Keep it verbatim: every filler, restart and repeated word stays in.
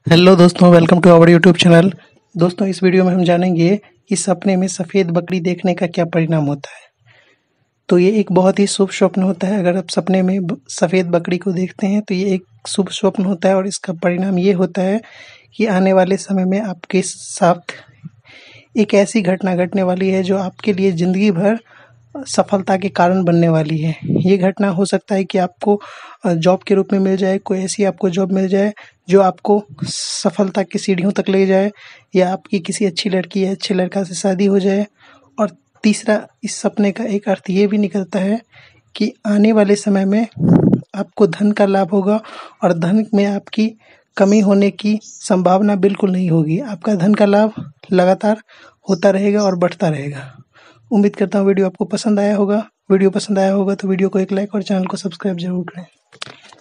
Hello दोस्तों, welcome to our YouTube channel. दोस्तों, इस वीडियो में हम जानेंगे कि सपने में सफ़ेद बकरी देखने का क्या परिणाम होता है। तो ये एक बहुत ही शुभ स्वप्न होता है। अगर आप सपने में ब- सफ़ेद बकरी को देखते हैं तो ये एक शुभ स्वप्न होता है और इसका परिणाम ये होता है कि आने वाले समय में आपके साथ एक ऐसी घटना घटने वाली है जो आपके लिए ज़िंदगी भर सफलता के कारण बनने वाली है। ये घटना हो सकता है कि आपको अ, जॉब के रूप में मिल जाए, कोई ऐसी आपको जॉब मिल जाए जो आपको सफलता की सीढ़ियों तक ले जाए, या आपकी किसी अच्छी लड़की या अच्छे लड़का से शादी हो जाए। और तीसरा, इस सपने का एक अर्थ ये भी निकलता है कि आने वाले समय में आपको धन का लाभ होगा और धन में आपकी कमी होने की संभावना बिल्कुल नहीं होगी। आपका धन का लाभ लगातार होता रहेगा और बढ़ता रहेगा। उम्मीद करता हूँ वीडियो आपको पसंद आया होगा। वीडियो पसंद आया होगा तो वीडियो को एक लाइक और चैनल को सब्सक्राइब जरूर करें।